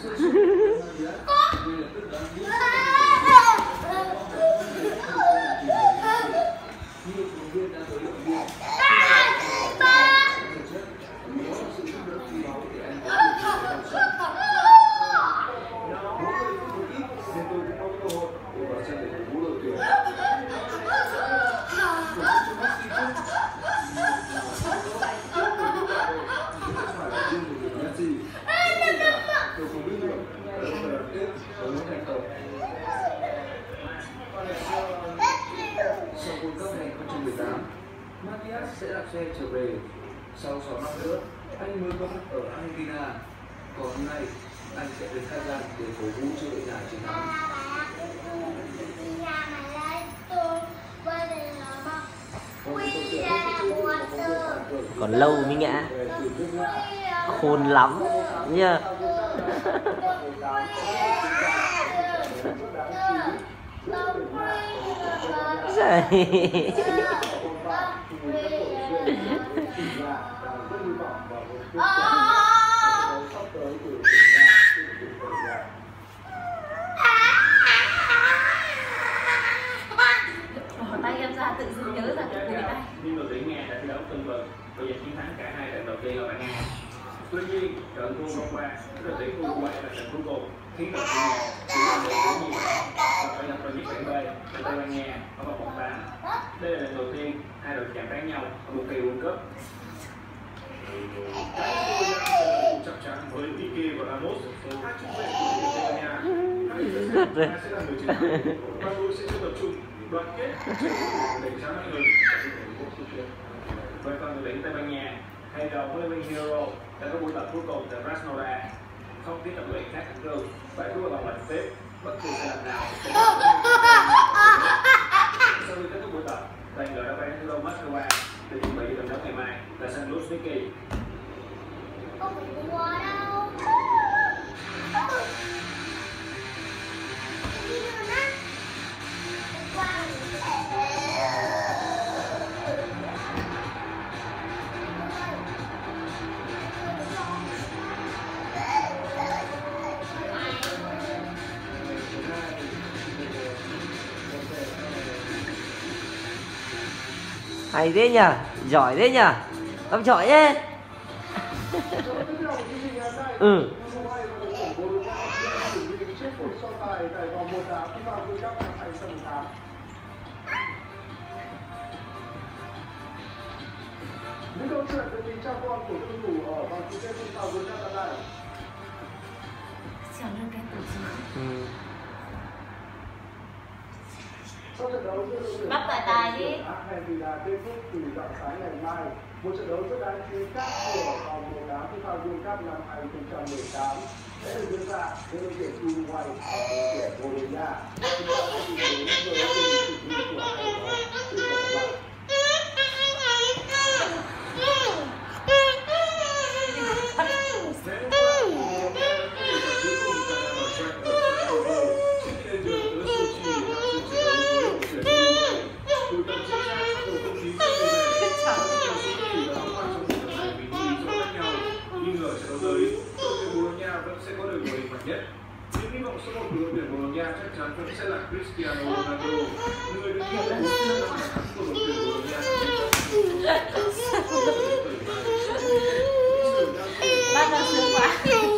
Sau World Cup 2018, Matias sẽ đạp xe trở về. Sau 6 năm nữa, anh mới có mặt ở Argentina. Còn hôm nay, anh sẽ đến Kazan để cổ vũ cho đội nhà chiến thắng. Còn lâu mới ngã. Khôn lắm nha. Tay em ra tự dưng nhớ ra cái người tay. Nhưng đội tuyển Nga đã thi đấu tưng bừng và giành chiến thắng cả hai trận đầu tiên ở bảng A. Tuy nhiên, trận thua vòng qua đội tuyển Uruguay là trận cuối cùng khiến đội tuyển Nga chỉ giành được 4 điểm và phải nhập vào chiếc bảng B là Tây Ban Nha ở vòng 1/8. Đây là lần đầu tiên hai đội chạm trán nhau ở một kỳ World Cup. Chắc chắn với Pique và Ramos, hai trung vệ của đội Tây Ban Nha, hai sẽ là người chiến thắng và tôi sẽ tập trung đoàn kết để sáng mọi người. Về phần đội tuyển Tây Ban Nha, hay đầu huấn luyện viên Hero đã có buổi tập cuối cùng tại Krasnodar, không tiếp tập luyện khác thẳng cương, phải rút vào lệnh phép bất kỳ sai lầm nào. Sau khi kết thúc buổi tập, đoàn đội đã bay đến thủ đô Moscow để chuẩn bị cho trận đấu ngày mai tại sân Luzhniki. Không phải đùa đâu. Hay thế nhỉ, giỏi thế nhỉ, ông giỏi thế. Ừ. Những câu chuyện về tình cha con của cầu thủ ở vòng chung kết sau World Cup năm nay. Bắt tài tài đi. Argentina kết thúc từ rạng sáng ngày mai. Một trận đấu rất đáng chú ý khác của vòng 1/8 FIFA World Cup năm 2018 sẽ được diễn ra với đội tuyển Uruguay và đội tuyển Bồ Đào Nha. Chúng ta sẽ cùng đến với sự chuẩn bị của hai đội sẽ có đội hình mạnh nhất. Nhưng hy vọng số 1 của đội tuyển Bồ Đào Nha chắc chắn vẫn sẽ là Cristiano Ronaldo, người được ghi nhận 4 chiến thắng của đội tuyển Bồ Đào Nha. Bắt đầu sướng quá.